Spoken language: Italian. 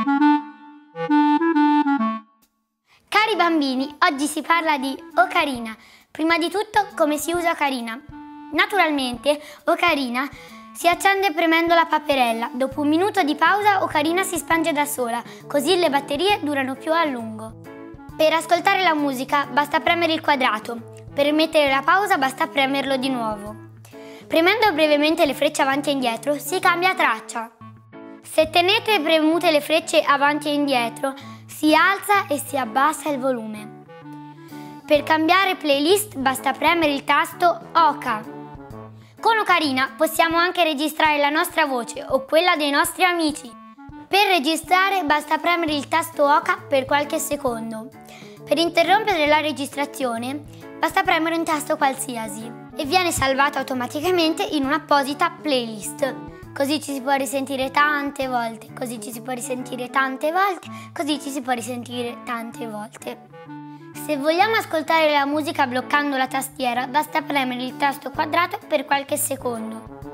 Cari bambini, oggi si parla di ocarina. Prima di tutto, come si usa ocarina? Naturalmente, ocarina si accende premendo la paperella. Dopo un minuto di pausa, ocarina si spenge da sola, così le batterie durano più a lungo. Per ascoltare la musica basta premere il quadrato. Per mettere la pausa basta premerlo di nuovo. Premendo brevemente le frecce avanti e indietro si cambia traccia. Se tenete premute le frecce avanti e indietro si alza e si abbassa il volume. Per cambiare playlist basta premere il tasto Oca. Con ocarina possiamo anche registrare la nostra voce o quella dei nostri amici. Per registrare basta premere il tasto Oca per qualche secondo. Per interrompere la registrazione basta premere un tasto qualsiasi e viene salvato automaticamente in un'apposita playlist. Così ci si può risentire tante volte, così ci si può risentire tante volte, così ci si può risentire tante volte. Se vogliamo ascoltare la musica bloccando la tastiera, basta premere il tasto quadrato per qualche secondo.